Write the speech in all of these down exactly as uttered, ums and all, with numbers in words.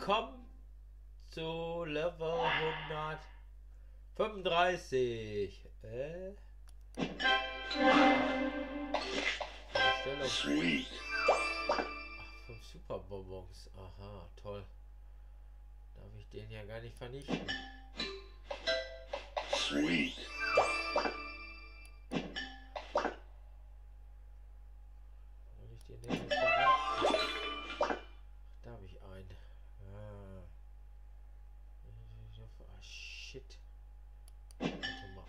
Willkommen zu Level hundertfünfunddreißig. Äh? Sweet. Ach, fünf Superbonbons. Aha, toll. Darf ich den ja gar nicht vernichten. Sweet. Soll ich den denn jetzt verraten? Da habe ich einen. Ah. Ah, shit. Warte mal.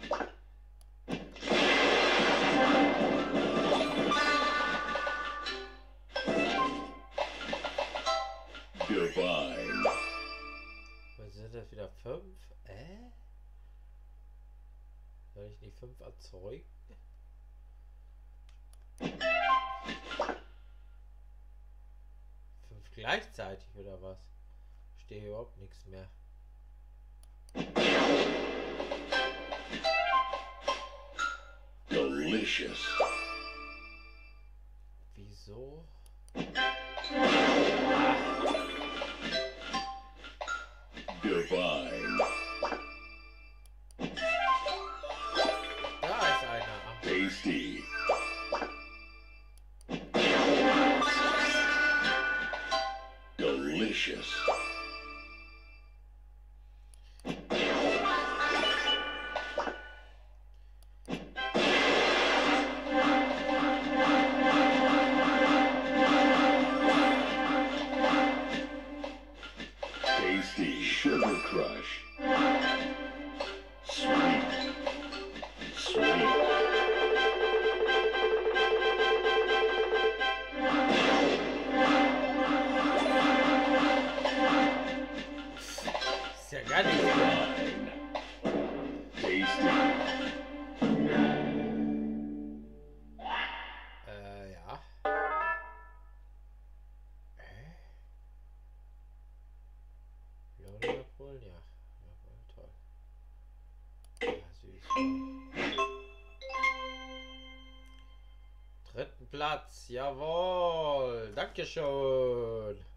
Divine. Was sind das wieder? Fünf? Äh? Soll ich nicht fünf erzeugen? Fünf gleichzeitig oder was? Stehe überhaupt nichts mehr. Delicious. Wieso? Divine. Da ist einer. Ach, Tasty. Delicious. Tasty Sugar Crush. Sweet. Sweet. ist ja gar nicht mehr. Tasty. Äh, ja. Hä? Leute abholen, ja. Jawohl, toll. Ja, süß. Dritten Platz, jawohl. Dankeschön.